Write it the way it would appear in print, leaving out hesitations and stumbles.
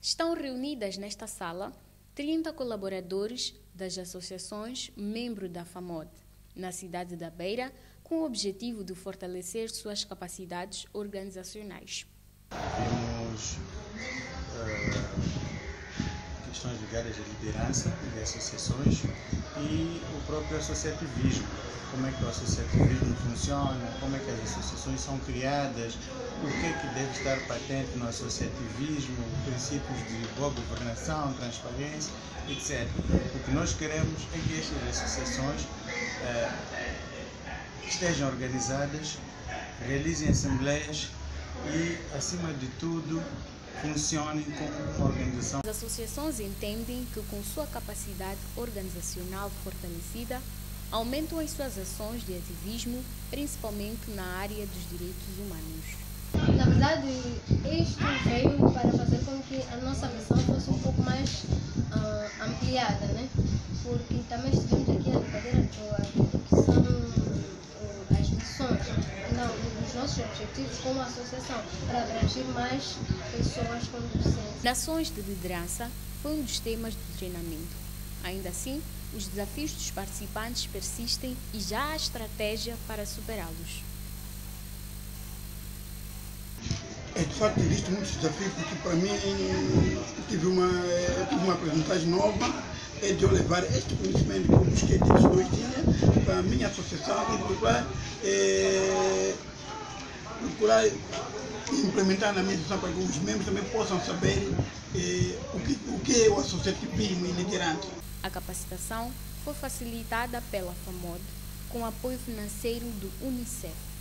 Estão reunidas nesta sala 30 colaboradores das associações membros da FAMOD, na cidade da Beira, com o objetivo de fortalecer suas capacidades organizacionais. Vimos questões ligadas à liderança de associações e o próprio associativismo. Como é que o associativismo funciona, como é que as associações são criadas, o que é que deve estar patente no associativismo, princípios de boa governação, transparência, etc. O que nós queremos é que estas associações estejam organizadas, realizem assembleias e, acima de tudo, funcionem como uma organização. As associações entendem que, com sua capacidade organizacional fortalecida, aumentam as suas ações de ativismo, principalmente na área dos direitos humanos. Na verdade, isto veio para fazer com que a nossa missão fosse um pouco mais ampliada, né? Porque também estivemos aqui a debater aquilo que são as missões, não, os nossos objetivos como associação, para abranger mais pessoas com deficiência. Nações de liderança foi um dos temas do treinamento. Ainda assim, os desafios dos participantes persistem e já há estratégia para superá-los. De facto, existe muitos desafios, porque para mim tive uma aprendizagem nova, de eu levar este conhecimento que eu busquei de pessoas para a minha associação e procurar implementar na minha associação para que os membros também possam saber o que é o associativismo e liderança. A capacitação foi facilitada pela FAMOD com apoio financeiro do UNICEF.